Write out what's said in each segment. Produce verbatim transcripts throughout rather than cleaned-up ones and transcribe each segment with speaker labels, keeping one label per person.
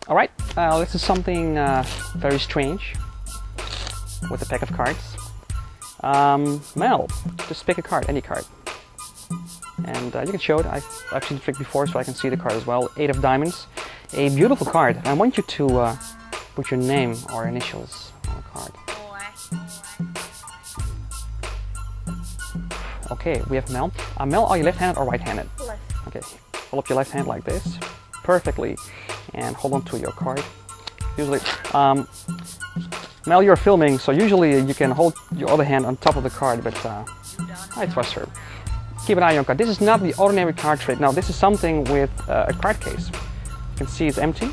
Speaker 1: Alright, uh, this is something uh, very strange with a pack of cards. Um, Mel, just pick a card, any card. And uh, you can show it. I've, I've seen the trick before, so I can see the card as well. Eight of Diamonds. A beautiful card. I want you to uh, put your name or initials on the card. Okay, we have Mel. Uh, Mel, are you left-handed or right-handed?
Speaker 2: Left.
Speaker 1: Okay, hold up your left hand like this. Perfectly. And hold on to your card. Usually, um, Mel, you're filming, so usually you can hold your other hand on top of the card, but uh, I trust her. Keep an eye on your card. This is not the ordinary card trick. Now, this is something with uh, a card case. You can see it's empty.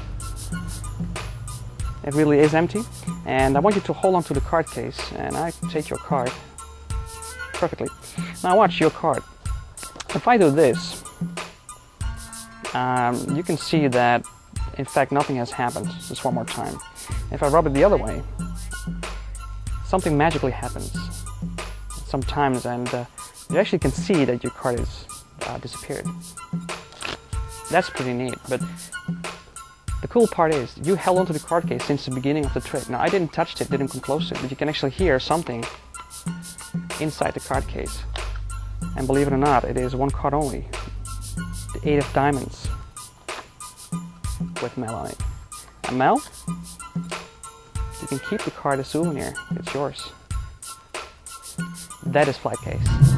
Speaker 1: It really is empty. And I want you to hold on to the card case, and I take your card perfectly. Now watch your card. If I do this, um, you can see that, in fact, nothing has happened. Just one more time. If I rub it the other way, something magically happens sometimes, and uh, you actually can see that your card is uh, disappeared. That's pretty neat, but the cool part is you held onto the card case since the beginning of the trick. Now, I didn't touch it, didn't come close to it, but you can actually hear something inside the card case. And believe it or not, it is one card only. The Eight of Diamonds with Mel on it. And Mel, you can keep the card as a souvenir. It's yours. That is Flight Case.